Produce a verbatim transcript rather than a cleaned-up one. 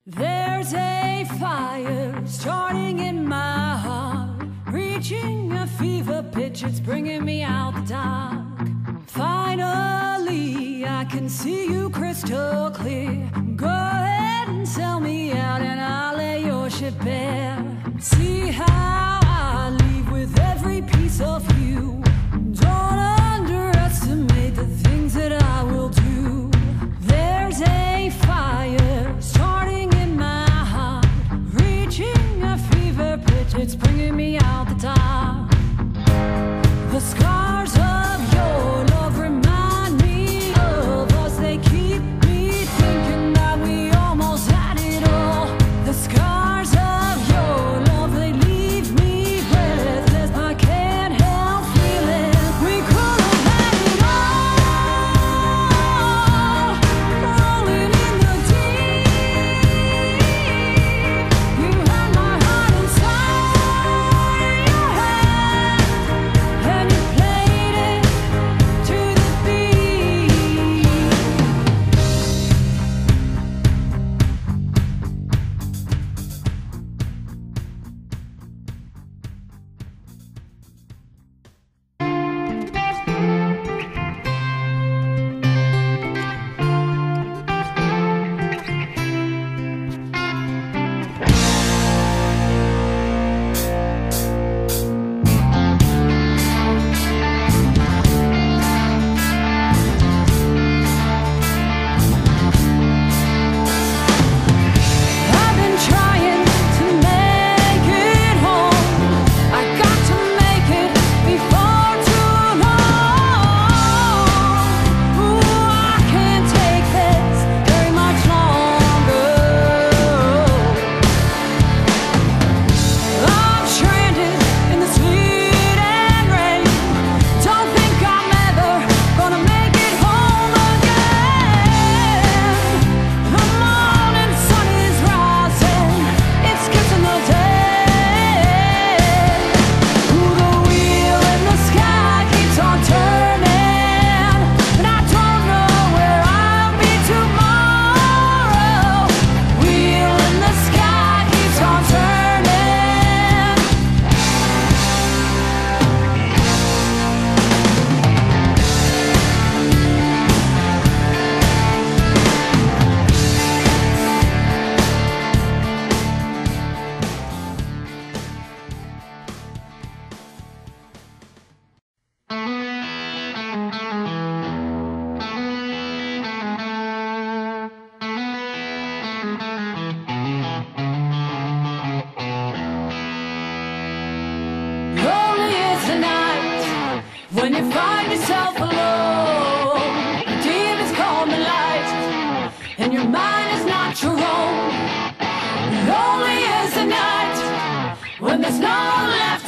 There's a fire starting in my heart, reaching a fever pitch, it's bringing me out the dark. Finally, I can see you crystal clear. Go ahead and sell me out and I'll lay your ship bare. See how I leave with every piece of you. Don't underestimate the things that I will do. There's a fire starting in my heart, reaching a fever pitch, it's bringing me out the dark. The scars of your love remind me of us. They keep me thinking that we almost had it all. The scars of your love, they leave me breathless. I can't help feeling we could have had it all. Rolling in the deep, you had my heart inside your hand, and you played it to the beat. I've been trying to make it home. I got to make it before too long. Ooh, I can't take this very much longer. I'm stranded in the sleet and rain. Don't think I'm ever gonna make it home again. The morning sun is rising, it's kissing the day. Ooh, the wheel in the sky keeps on turning, and I don't know where I'll be tomorrow. Wheel in the sky keeps on turning. Lonely is the night when you find yourself alone. The demons call the light, and your mind is not your own. Lonely is the night when there's no one left